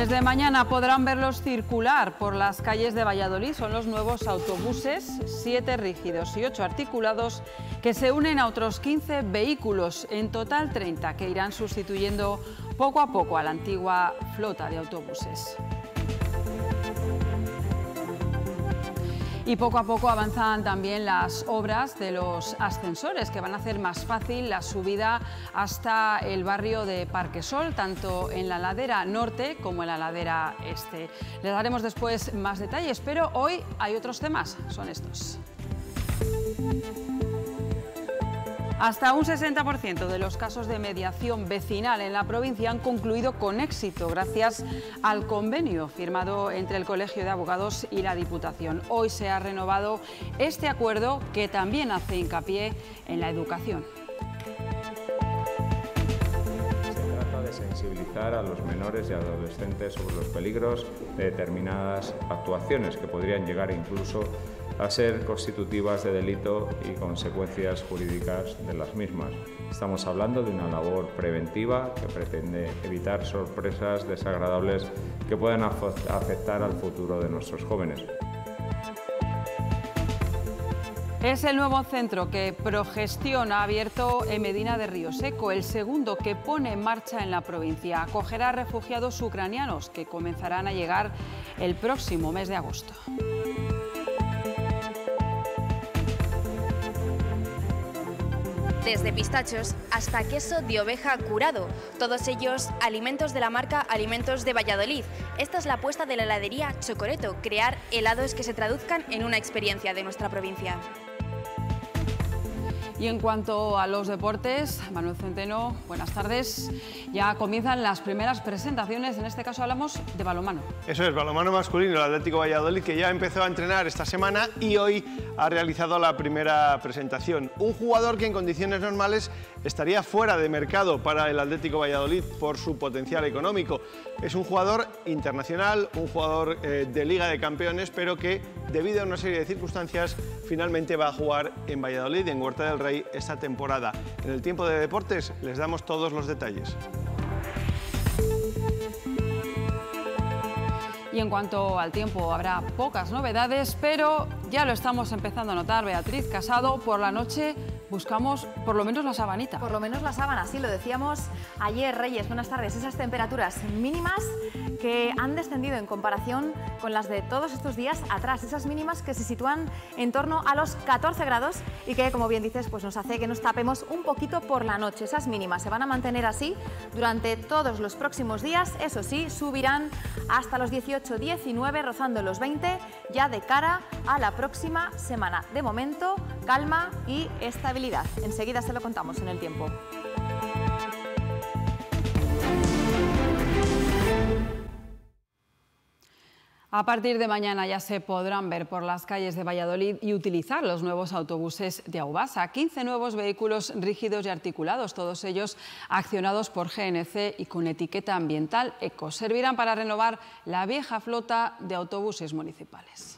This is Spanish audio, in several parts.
Desde mañana podrán verlos circular por las calles de Valladolid. Son los nuevos autobuses, 7 rígidos y 8 articulados, que se unen a otros 15 vehículos, en total 30, que irán sustituyendo poco a poco a la antigua flota de autobuses. Y poco a poco avanzan también las obras de los ascensores, que van a hacer más fácil la subida hasta el barrio de Parquesol, tanto en la ladera norte como en la ladera este. Les daremos después más detalles, pero hoy hay otros temas, son estos. Hasta un 60% de los casos de mediación vecinal en la provincia han concluido con éxito gracias al convenio firmado entre el Colegio de Abogados y la Diputación. Hoy se ha renovado este acuerdo, que también hace hincapié en la educación. Se trata de sensibilizar a los menores y adolescentes sobre los peligros de determinadas actuaciones que podrían llegar incluso a ser constitutivas de delito y consecuencias jurídicas de las mismas. Estamos hablando de una labor preventiva que pretende evitar sorpresas desagradables que puedan afectar al futuro de nuestros jóvenes. Es el nuevo centro que Progestión ha abierto en Medina de Río Seco, el segundo que pone en marcha en la provincia. Acogerá a refugiados ucranianos que comenzarán a llegar el próximo mes de agosto. Desde pistachos hasta queso de oveja curado, todos ellos alimentos de la marca Alimentos de Valladolid. Esta es la apuesta de la heladería Chocoreto, crear helados que se traduzcan en una experiencia de nuestra provincia. Y en cuanto a los deportes, Manuel Centeno, buenas tardes. Ya comienzan las primeras presentaciones, en este caso hablamos de balonmano. Eso es, balonmano masculino, el Atlético Valladolid, que ya empezó a entrenar esta semana y hoy ha realizado la primera presentación. Un jugador que en condiciones normales estaría fuera de mercado para el Atlético Valladolid por su potencial económico. Es un jugador internacional, un jugador de Liga de Campeones, pero que debido a una serie de circunstancias finalmente va a jugar en Valladolid, en Huerta del Rey, esta temporada. En el tiempo de deportes les damos todos los detalles. Y en cuanto al tiempo, habrá pocas novedades, pero ya lo estamos empezando a notar. Beatriz Casado, por la noche buscamos por lo menos la sabanita. Por lo menos la sábana, sí, lo decíamos ayer, Reyes. Buenas tardes. Esas temperaturas mínimas que han descendido en comparación con las de todos estos días atrás. Esas mínimas que se sitúan en torno a los 14 grados y que, como bien dices, pues nos hace que nos tapemos un poquito por la noche. Esas mínimas se van a mantener así durante todos los próximos días. Eso sí, subirán hasta los 18, 19, rozando los 20 ya de cara a la próxima semana. De momento, calma y estabilidad. Enseguida se lo contamos en el tiempo. A partir de mañana ya se podrán ver por las calles de Valladolid y utilizar los nuevos autobuses de Aubasa. 15 nuevos vehículos rígidos y articulados, todos ellos accionados por GNC y con etiqueta ambiental eco. Servirán para renovar la vieja flota de autobuses municipales.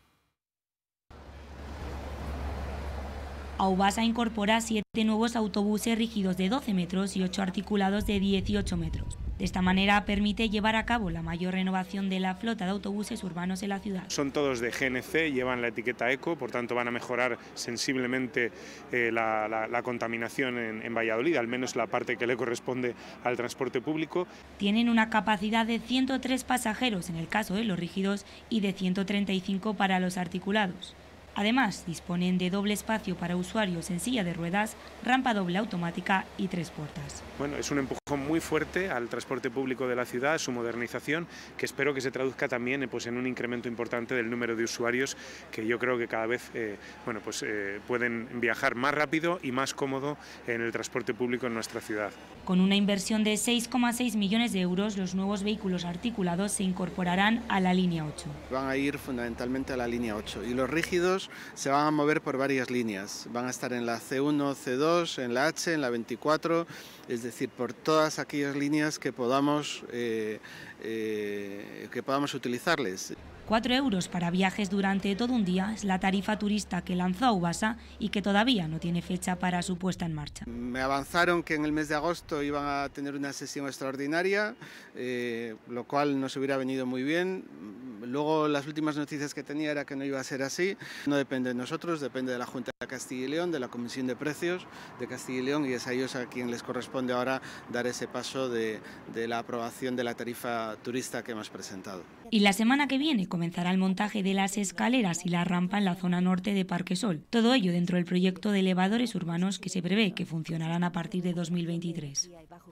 Aubasa incorpora 7 nuevos autobuses rígidos de 12 metros y 8 articulados de 18 metros. De esta manera permite llevar a cabo la mayor renovación de la flota de autobuses urbanos en la ciudad. Son todos de GNC, llevan la etiqueta eco, por tanto van a mejorar sensiblemente la contaminación en Valladolid, al menos la parte que le corresponde al transporte público. Tienen una capacidad de 103 pasajeros en el caso de los rígidos y de 135 para los articulados. Además, disponen de doble espacio para usuarios en silla de ruedas, rampa doble automática y 3 puertas. Bueno, es un empujón muy fuerte al transporte público de la ciudad, su modernización, que espero que se traduzca también en un incremento importante del número de usuarios, que yo creo que cada vez pueden viajar más rápido y más cómodo en el transporte público en nuestra ciudad. Con una inversión de 6,6 millones de euros, los nuevos vehículos articulados se incorporarán a la línea 8. Van a ir fundamentalmente a la línea 8 y los rígidos se van a mover por varias líneas. Van a estar en la C1, C2, en la H, en la 24, es decir, por todas aquellas líneas que podamos utilizarles. 4 euros para viajes durante todo un día es la tarifa turista que lanzó Aubasa y que todavía no tiene fecha para su puesta en marcha. Me avanzaron que en el mes de agosto iban a tener una sesión extraordinaria, lo cual nos hubiera venido muy bien. Luego las últimas noticias que tenía era que no iba a ser así. No depende de nosotros, depende de la Junta de Castilla y León, de la Comisión de Precios de Castilla y León, y es a ellos a quien les corresponde ahora dar ese paso de la aprobación de la tarifa turista que hemos presentado. Y la semana que viene comenzará el montaje de las escaleras y la rampa en la zona norte de Parque Sol. Todo ello dentro del proyecto de elevadores urbanos que se prevé que funcionarán a partir de 2023.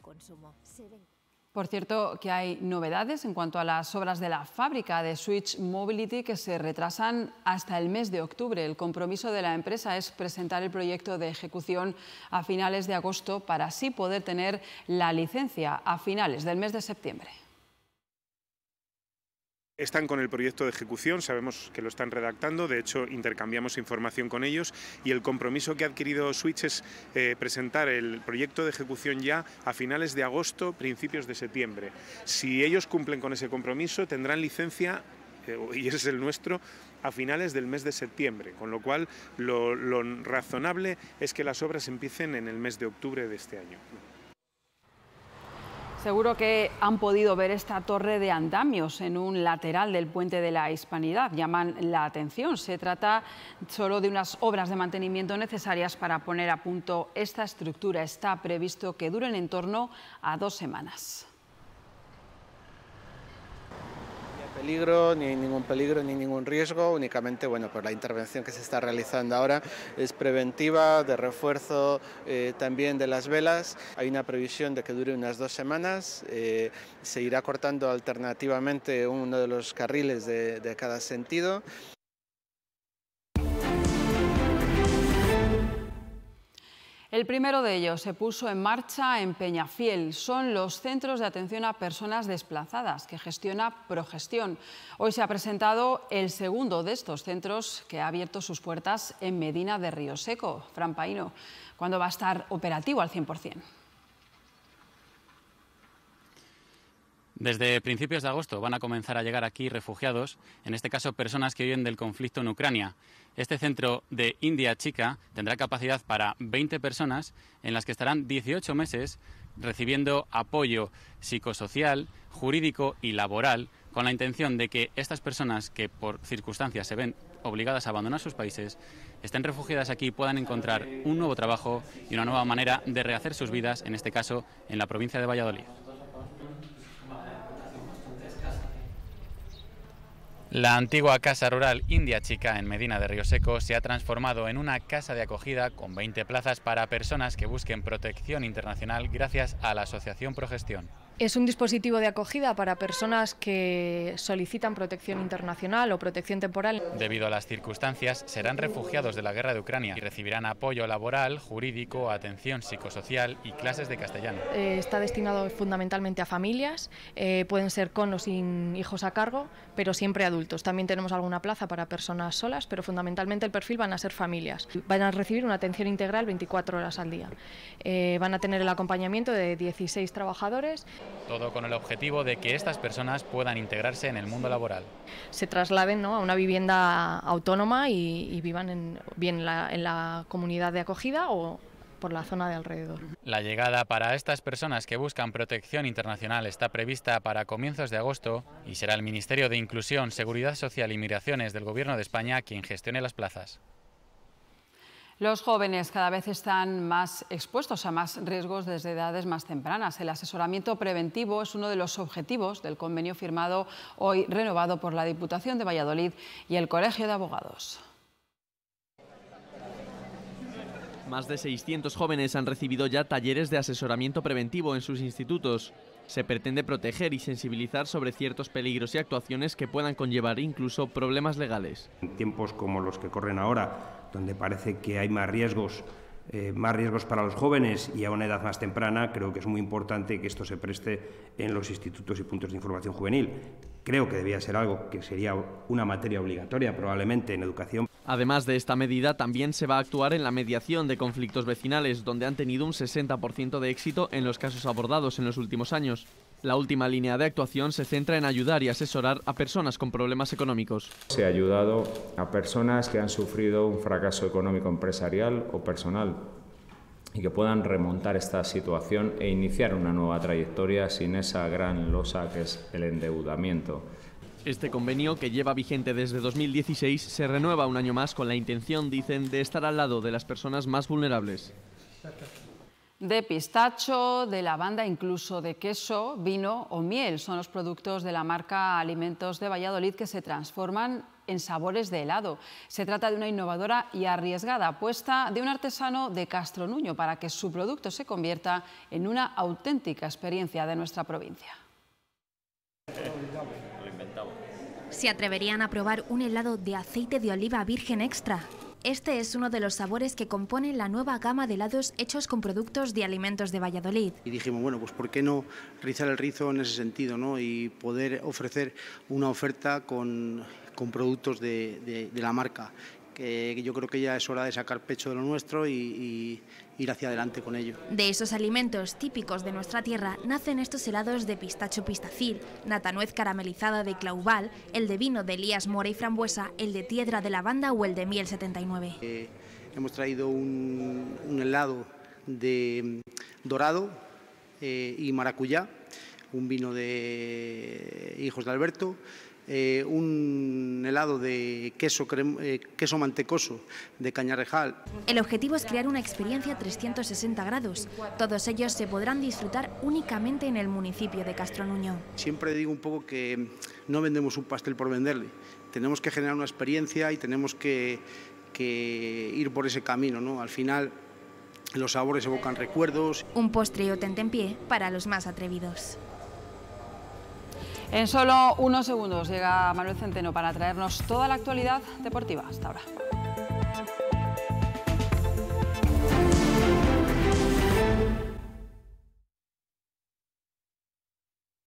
Por cierto, que hay novedades en cuanto a las obras de la fábrica de Switch Mobility que se retrasan hasta el mes de octubre. El compromiso de la empresa es presentar el proyecto de ejecución a finales de agosto para así poder tener la licencia a finales del mes de septiembre. Están con el proyecto de ejecución, sabemos que lo están redactando, de hecho intercambiamos información con ellos y el compromiso que ha adquirido Switch es presentar el proyecto de ejecución ya a finales de agosto, principios de septiembre. Si ellos cumplen con ese compromiso tendrán licencia, y ese es el nuestro, a finales del mes de septiembre, con lo cual lo razonable es que las obras empiecen en el mes de octubre de este año. Seguro que han podido ver esta torre de andamios en un lateral del Puente de la Hispanidad. Llaman la atención. Se trata solo de unas obras de mantenimiento necesarias para poner a punto esta estructura. Está previsto que duren en torno a 2 semanas. Peligro, ni ningún peligro, ni ningún riesgo, únicamente pues la intervención que se está realizando ahora es preventiva, de refuerzo también de las velas. Hay una previsión de que dure unas 2 semanas, se irá cortando alternativamente uno de los carriles de cada sentido. El primero de ellos se puso en marcha en Peñafiel. Son los centros de atención a personas desplazadas que gestiona Progestión. Hoy se ha presentado el segundo de estos centros que ha abierto sus puertas en Medina de Rioseco. Fran Paino, ¿cuándo va a estar operativo al 100%? Desde principios de agosto van a comenzar a llegar aquí refugiados, en este caso personas que huyen del conflicto en Ucrania. Este centro de India Chica tendrá capacidad para 20 personas en las que estarán 18 meses recibiendo apoyo psicosocial, jurídico y laboral con la intención de que estas personas que por circunstancias se ven obligadas a abandonar sus países estén refugiadas aquí y puedan encontrar un nuevo trabajo y una nueva manera de rehacer sus vidas, en este caso en la provincia de Valladolid. La antigua casa rural India Chica en Medina de Rioseco se ha transformado en una casa de acogida con 20 plazas para personas que busquen protección internacional gracias a la asociación Progestión. Es un dispositivo de acogida para personas que solicitan protección internacional o protección temporal. Debido a las circunstancias, serán refugiados de la guerra de Ucrania y recibirán apoyo laboral, jurídico, atención psicosocial y clases de castellano. Está destinado fundamentalmente a familias, pueden ser con o sin hijos a cargo, pero siempre adultos. También tenemos alguna plaza para personas solas, pero fundamentalmente el perfil van a ser familias. Van a recibir una atención integral 24 horas al día. Van a tener el acompañamiento de 16 trabajadores. Todo con el objetivo de que estas personas puedan integrarse en el mundo laboral. Se trasladen, ¿no?, a una vivienda autónoma y vivan bien en la comunidad de acogida o por la zona de alrededor. La llegada para estas personas que buscan protección internacional está prevista para comienzos de agosto y será el Ministerio de Inclusión, Seguridad Social y Migraciones del Gobierno de España quien gestione las plazas. Los jóvenes cada vez están más expuestos a más riesgos desde edades más tempranas. El asesoramiento preventivo es uno de los objetivos del convenio firmado hoy, renovado por la Diputación de Valladolid y el Colegio de Abogados. Más de 600 jóvenes han recibido ya talleres de asesoramiento preventivo en sus institutos. Se pretende proteger y sensibilizar sobre ciertos peligros y actuaciones que puedan conllevar incluso problemas legales. En tiempos como los que corren ahora, donde parece que hay más riesgos para los jóvenes y a una edad más temprana, creo que es muy importante que esto se preste en los institutos y puntos de información juvenil. Creo que debía ser algo que sería una materia obligatoria probablemente en educación. Además de esta medida, también se va a actuar en la mediación de conflictos vecinales, donde han tenido un 60% de éxito en los casos abordados en los últimos años. La última línea de actuación se centra en ayudar y asesorar a personas con problemas económicos. Se ha ayudado a personas que han sufrido un fracaso económico empresarial o personal y que puedan remontar esta situación e iniciar una nueva trayectoria sin esa gran losa que es el endeudamiento. Este convenio, que lleva vigente desde 2016, se renueva un año más con la intención, dicen, de estar al lado de las personas más vulnerables. De pistacho, de lavanda, incluso de queso, vino o miel son los productos de la marca Alimentos de Valladolid que se transforman en sabores de helado. Se trata de una innovadora y arriesgada apuesta de un artesano de Castronuño para que su producto se convierta en una auténtica experiencia de nuestra provincia. Se atreverían a probar un helado de aceite de oliva virgen extra. Este es uno de los sabores que componen la nueva gama de helados hechos con productos de Alimentos de Valladolid. Y dijimos, bueno, pues ¿por qué no rizar el rizo en ese sentido, ¿no? Y poder ofrecer una oferta con productos de la marca, que yo creo que ya es hora de sacar pecho de lo nuestro y ir hacia adelante con ello. De esos alimentos típicos de nuestra tierra nacen estos helados de pistacho pistacil, nata nuez caramelizada de Claubal, el de vino de Elías Mora y frambuesa, el de tiedra de lavanda o el de miel 79. Hemos traído un helado de dorado y maracuyá, un vino de Hijos de Alberto, un helado de queso mantecoso de Cañarrejal. El objetivo es crear una experiencia 360 grados. Todos ellos se podrán disfrutar únicamente en el municipio de Castronuño. Siempre digo un poco que no vendemos un pastel por venderle. Tenemos que generar una experiencia y tenemos que ir por ese camino, ¿no? Al final los sabores evocan recuerdos. Un postre o tentempié para los más atrevidos. En solo unos segundos llega Manuel Centeno para traernos toda la actualidad deportiva. Hasta ahora.